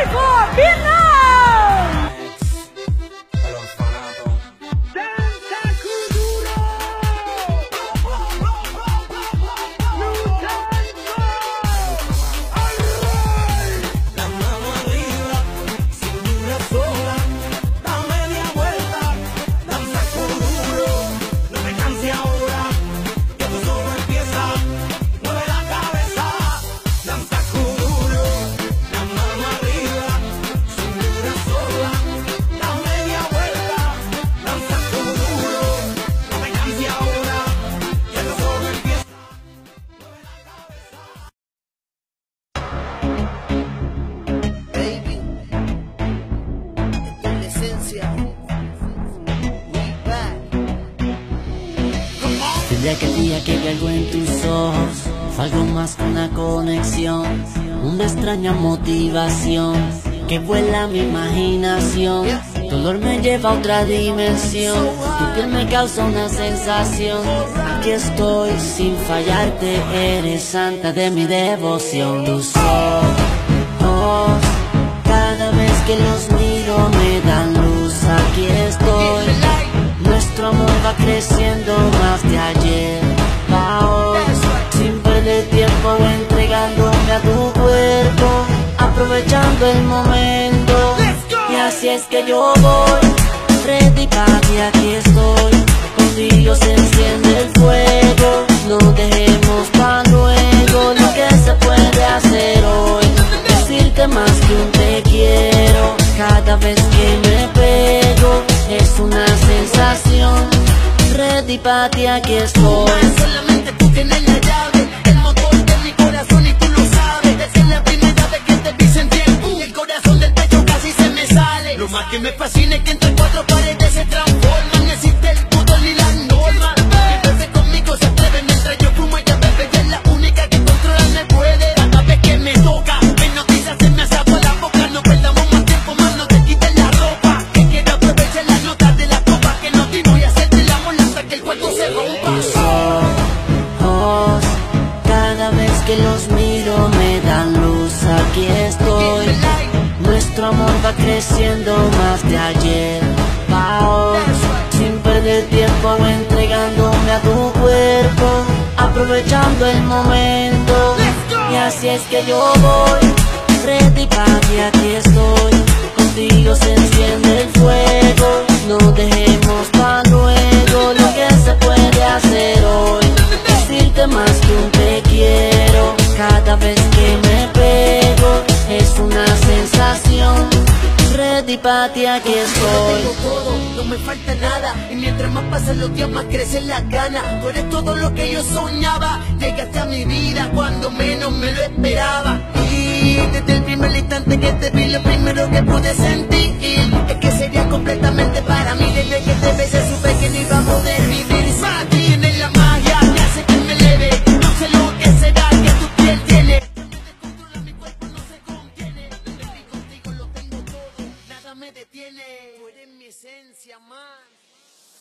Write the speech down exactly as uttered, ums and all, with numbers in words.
ready for Vietnam! Desde aquel día que vi algo en tus ojos, fue algo más que una conexión, una extraña motivación que vuela mi imaginación. Tu olor me lleva a otra dimensión, tu piel me causa una sensación. Aquí estoy sin fallarte, eres santa de mi devoción. Tus ojos, cada vez que los miro me dan luz. Aquí estoy, nuestro amor va creciendo más de ayer a hoy, sin perder tiempo entregándome a tu cuerpo, aprovechando el momento. Y así es que yo voy, ready para ti, aquí estoy. Contigo se enciende el fuego, no dejemos para luego lo que se puede hacer hoy. Decirte más que un te quiero, cada vez que me pego es una sensación. Ready para ti, aquí estoy. Solamente tú tienes la llave, el motor de mi corazón y tú lo sabes. Desde la primera vez que te vi sentí el boom, y el corazón del pecho casi se me sale. Lo más que me fascina es que entre cuatro paredes se transforman. No existe el pudor ni la norma. Que bebe conmigo se atreve mientras yo fumo, ella bebe. Ella es la única que controla me puede. Cada vez que me toca, me noticia, se me hace agua la boca. No perdamos más tiempo, más no te quites la ropa. Que quiero aprovechar las notas de la copa, que no te voy a hacerte el amor hasta que el juego se rompa. Tus ojos, cada vez que los miro me dan luz. Aquí estoy, nuestro amor va creciendo más de ayer a hoy, sin perder tiempo entregándome a tu cuerpo, aprovechando el momento. Y así es que yo voy, ready para ti, aquí estoy. Contigo se enciende el fuego, no dejemos para luego lo que se puede hacer hoy. Decirte más que un te quiero, cada vez que me pego es una sensación. Ready para ti, aquí estoy. Tengo todo, no me falta nada, y mientras más pasan los días más crecen las ganas. Tú eres todo lo que yo soñaba, llegaste a mi vida cuando menos me lo esperaba. Y desde el primer instante que te vi, lo primero que pude ser